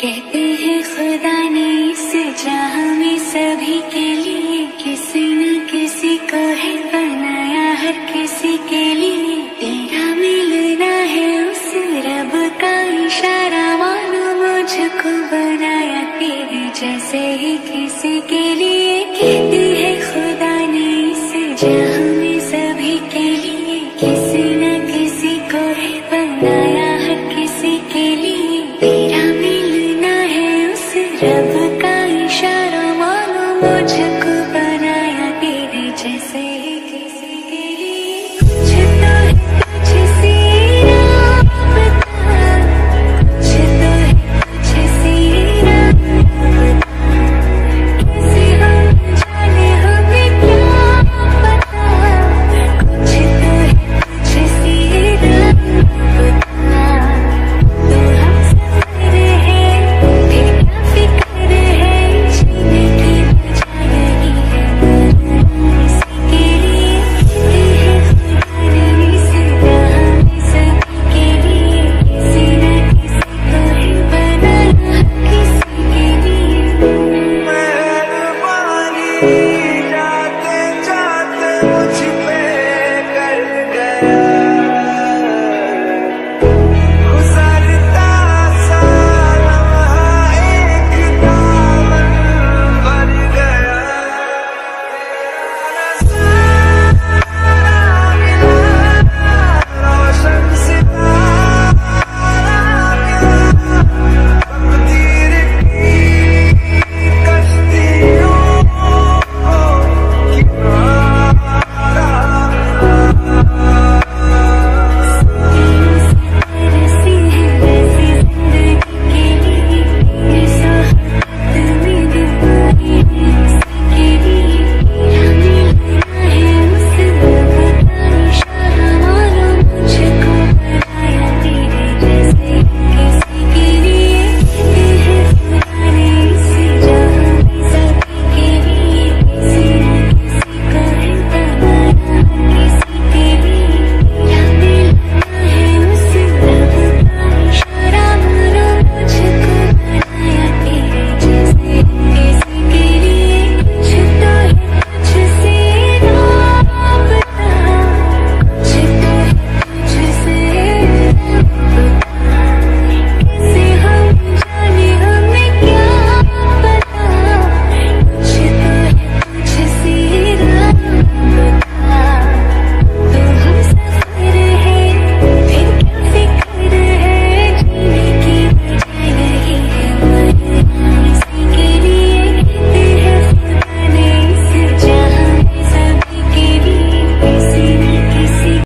कहते हैं खुदा ने इस जहां में सभी के लिए किसी न किसी को है बनाया, हर किसी के लिए तेरा मिलना है उस रब का इशारा, मानो मुझको बनाया तेरे जैसे ही किसी के लिए। कहते हैं खुदा ने इस जहां में सभी के लिए किसी न किसी को है बनाया, हर किसी के लिए तेरा मिलना है उस रब का इशारा, मानो मुझको